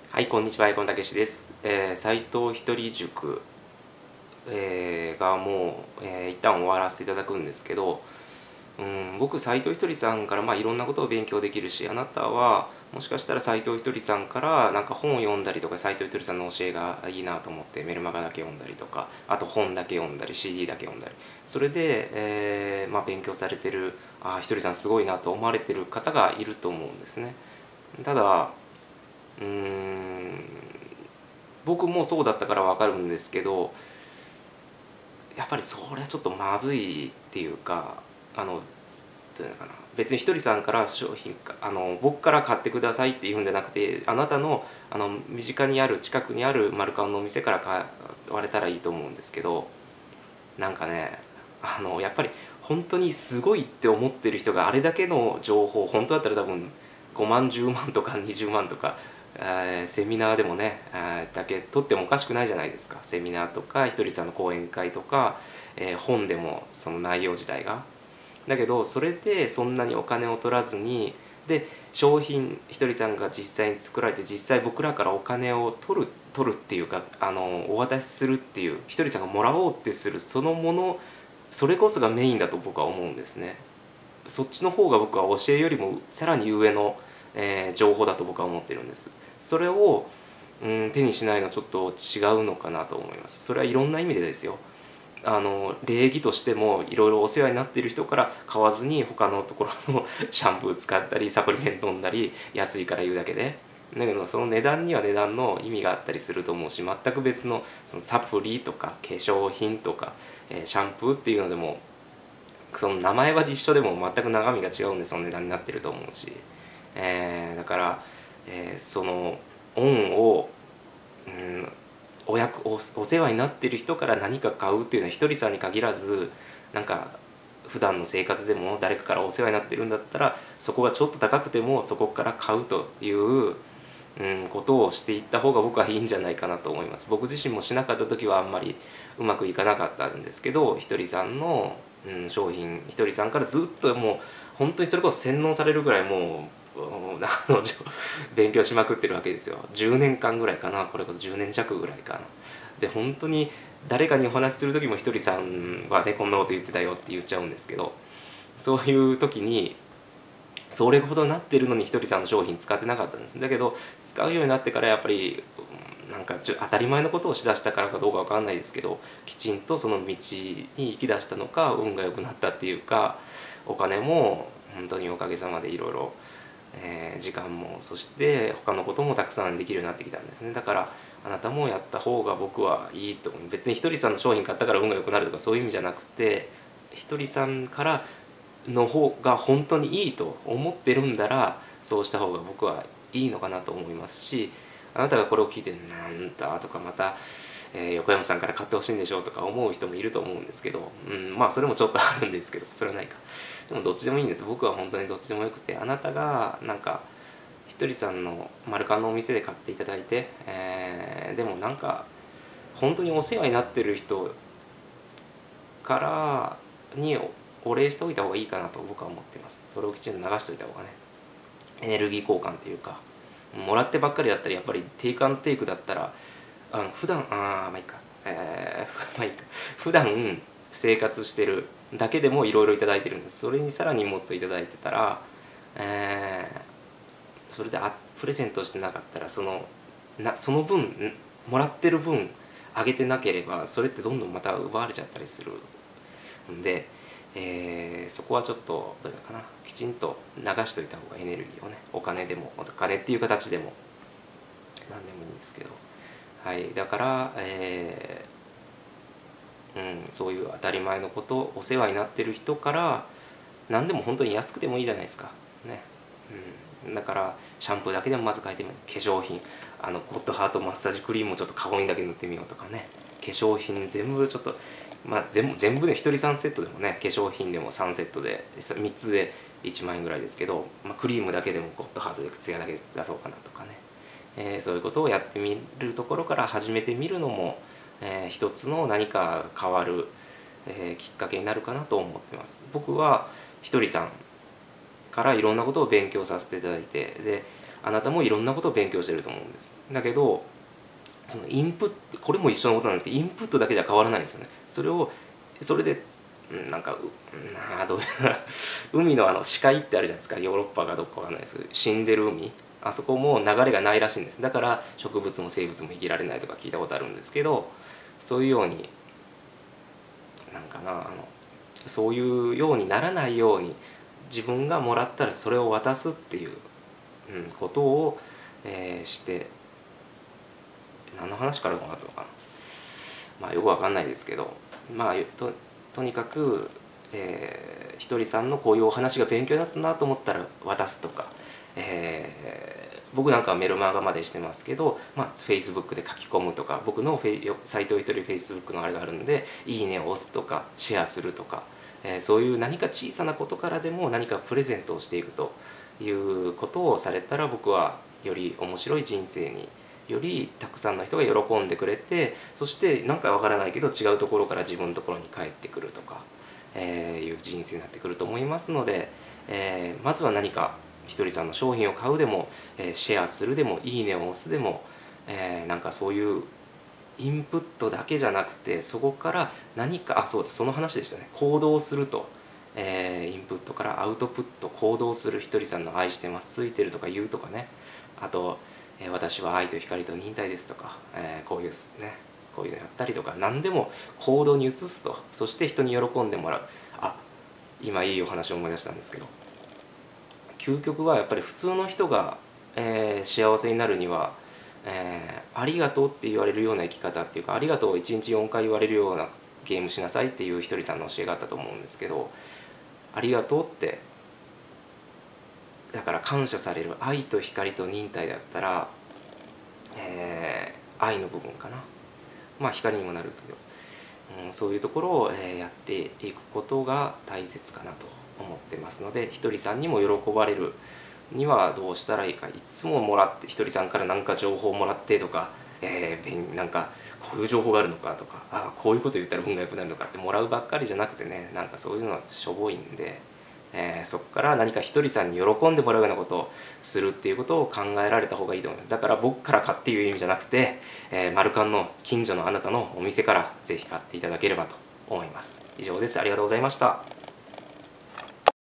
はい、こんにちは、アイコンたけしです。斉藤ひとり塾、がもう、一旦終わらせていただくんですけど、僕、斉藤ひとりさんから、いろんなことを勉強できるし、あなたはもしかしたら斉藤ひとりさんからなんか本を読んだりとか、斉藤ひとりさんの教えがいいなと思ってメルマガだけ読んだりとか、あと本だけ読んだり CD だけ読んだり、それで、勉強されてる、ひとりさんすごいなと思われてる方がいると思うんですね。ただうーん僕もそうだったから分かるんですけど、やっぱりそれはちょっとまずいっていうか、どういうのかな、別にひとりさんから商品か僕から買ってくださいっていうんじゃなくて、あなたの身近にある近くにあるマルカンのお店から買われたらいいと思うんですけど、なんかね、やっぱり本当にすごいって思ってる人があれだけの情報、本当だったら多分5万10万とか20万とか、セミナーでもね、だけ取ってもおかしくないじゃないですか。セミナーとかひとりさんの講演会とか、本でもその内容自体が。だけどそれでそんなにお金を取らずに、で商品ひとりさんが実際に作られて、実際僕らからお金を取るっていうか、お渡しするっていう、ひとりさんがもらおうってするそのもの、それこそがメインだと僕は思うんですね。そっちの方が僕は教えよりもさらに上の、情報だと僕は思ってるんです。それを、手にしないのはちょっと違うのかなと思います。それはいろんな意味でですよ。礼儀としてもいろいろお世話になっている人から買わずに他のところのシャンプー使ったりサプリメント飲んだり、安いから言うだけで。だけどその値段には値段の意味があったりすると思うし、全く別のそのサプリとか化粧品とか、シャンプーっていうのでも、その名前は一緒でも全く中身が違うんで、その値段になってると思うし、だから、その恩を、うん、お世話になってる人から何か買うっていうのはひとりさんに限らず、なんか普段の生活でも誰かからお世話になってるんだったら、そこがちょっと高くてもそこから買うという、ことをしていった方が僕はいいんじゃないかなと思います。僕自身もしなかった時はあんまりうまくいかなかったんですけど、ひとりさんの、商品、ひとりさんからずっともう本当にそれこそ洗脳されるぐらいもう勉強しまくってるわけですよ。10年間ぐらいかな、これこそ10年弱ぐらいかな。で本当に誰かにお話しする時もひとりさんはねこんなこと言ってたよって言っちゃうんですけど、そういう時にそれほどなってるのにひとりさんの商品使ってなかったんです。だけど使うようになってからやっぱり、なんか当たり前のことをしだしたからかどうかわかんないですけど、きちんとその道に行き出したのか、運が良くなったっていうか、お金も本当におかげさまでいろいろ、時間も、そして他のこともたくさんできるようになってきたんですね。だからあなたもやった方が僕はいいと思う。別にひとりさんの商品買ったから運が良くなるとかそういう意味じゃなくて、ひとりさんからの方が本当にいいと思ってるんだら、そうした方が僕はいいのかなと思いますし、あなたがこれを聞いて「なんだ」とか、また、横山さんから買ってほしいんでしょうとか思う人もいると思うんですけど、それもちょっとあるんですけど、それはないか。でもどっちでもいいんです。僕は本当にどっちでもよくて、あなたがなんかひとりさんのマルカンのお店で買っていただいて、でもなんか本当にお世話になってる人からにお礼しておいた方がいいかなと僕は思っています。それをきちんと流しておいた方がね、エネルギー交換というか、もらってばっかりだったり、やっぱりテイクアンドテイクだったら、普段まあいいか、まあいいか、普段生活してるだけでもいろいろいただいてるんです。それにさらにもっといただいてたら、それでプレゼントしてなかったら、その分もらってる分あげてなければ、それってどんどんまた奪われちゃったりするんで、そこはちょっとどういうのかな、きちんと流しといた方が、エネルギーをね、お金でも、お金っていう形でも何でもいいんですけど、はい、だから、そういう当たり前のこと、お世話になってる人から何でも本当に安くてもいいじゃないですかね。だからシャンプーだけでもまず変えてみよう。化粧品、ゴッドハートマッサージクリームをちょっと顔にだけ塗ってみようとかね。化粧品全部ちょっと、全部で1人3セットでもね、化粧品でも3セットで3つで1万円ぐらいですけど、クリームだけでもゴッドハートでツヤだけ出そうかなとかね、そういうことをやってみるところから始めてみるのも、一つの何か変わる、きっかけになるかなと思ってます。僕はひとりさんからいろんなことを勉強させていただいて、であなたもいろんなことを勉強してると思うんです。だけどそのインプット、これも一緒のことなんですけど、インプットだけじゃ変わらないんですよね。それでなんかどう海の死海ってあるじゃないですか。ヨーロッパがどこかわかんないですけど、死んでる海、あそこも流れがないらしいんです。だから植物も生物も生きられないとか聞いたことあるんですけど、そういうようになんかなそういうようにならないように、自分がもらったらそれを渡すっていう、ことを、して、何の話からこうなったのかな、まあよくわかんないですけど、まあとにかく、ひとりさんのこういうお話が勉強になったなと思ったら渡すとか、僕なんかはメルマガまでしてますけど、Facebook で書き込むとか、僕の斎藤ひとり Facebook のあれがあるんで、いいねを押すとかシェアするとか、そういう何か小さなことからでも何かプレゼントをしていくということをされたら、僕はより面白い人生に、よりたくさんの人が喜んでくれて、そして何かわからないけど違うところから自分のところに帰ってくるとか、いう人生になってくると思いますので、まずは何かひとりさんの商品を買うでも、シェアするでも、いいねを押すでも、なんかそういうインプットだけじゃなくて、そこから何か、そうだ、その話でしたね。行動すると、インプットからアウトプット、行動する。ひとりさんの愛してます、ついてるとか言うとかね。あと、私は愛と光と忍耐ですとか、こういうね、こういうのやったりとか、何でも行動に移すと、そして人に喜んでもらう。今いいお話を思い出したんですけど、究極はやっぱり普通の人が、幸せになるには、ありがとうって言われるような生き方っていうか、ありがとうを1日4回言われるようなゲームしなさいっていうひとりさんの教えがあったと思うんですけど、ありがとうって、だから感謝される愛と光と忍耐だったら、愛の部分かな、光にもなるけど、そういうところを、やっていくことが大切かなと思ってますので、ひとりさんにも喜ばれるにはどうしたらいいか。いつももらって、ひとりさんから何か情報をもらってとか、なんかこういう情報があるのかとか、こういうこと言ったら運が良くなるのかってもらうばっかりじゃなくてね、なんかそういうのはしょぼいんで、そこから何かひとりさんに喜んでもらうようなことをするっていうことを考えられた方がいいと思います。だから僕から買っていう意味じゃなくて、マルカンの近所のあなたのお店からぜひ買っていただければと思います。以上です。ありがとうございました。